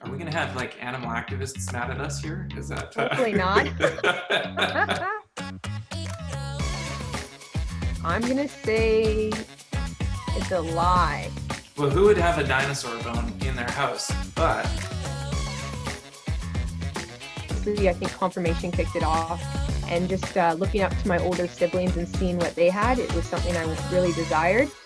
Are we going to have like animal activists mad at us here? Is that Hopefully not. I'm going to say it's a lie. Well, who would have a dinosaur bone in their house? But I think confirmation kicked it off, and just looking up to my older siblings and seeing what they had, it was something I really desired.